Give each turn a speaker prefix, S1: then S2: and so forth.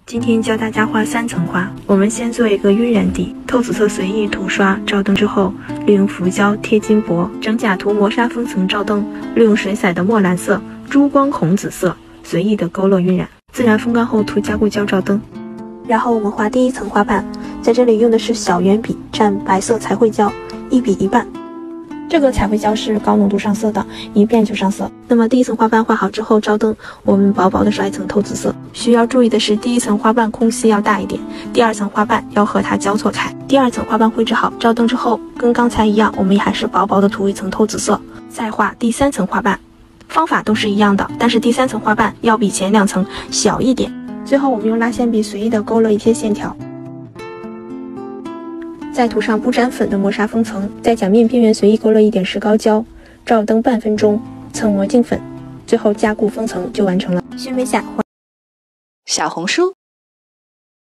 S1: 今天教大家画3层画，我们先做一个晕染底，透紫色随意涂刷，照灯之后，利用浮胶贴金箔，整甲涂磨砂封层照灯，利用水彩的墨蓝色、珠光红紫色随意的勾勒晕染，自然风干后涂加固胶照灯。然后我们画第1层花瓣，在这里用的是小圆笔蘸白色彩绘胶，1比1半。这个彩绘胶是高浓度上色的，一遍就上色。那么第1层花瓣画好之后照灯，我们薄薄的刷一层透紫色。需要注意的是，第1层花瓣空隙要大一点，第2层花瓣要和它交错开。第2层花瓣绘制好，照灯之后，跟刚才一样，我们也还是薄薄的涂一层透紫色，再画第3层花瓣。方法都是一样的，但是第3层花瓣要比前2层小一点。最后我们用蜡线笔随意的勾勒一些线条。再涂上不沾粉的磨砂封层，在甲面边缘随意勾勒一点石膏胶，照灯半分钟，层膜净粉，最后加固封层就完成了。宣美下。
S2: 小红书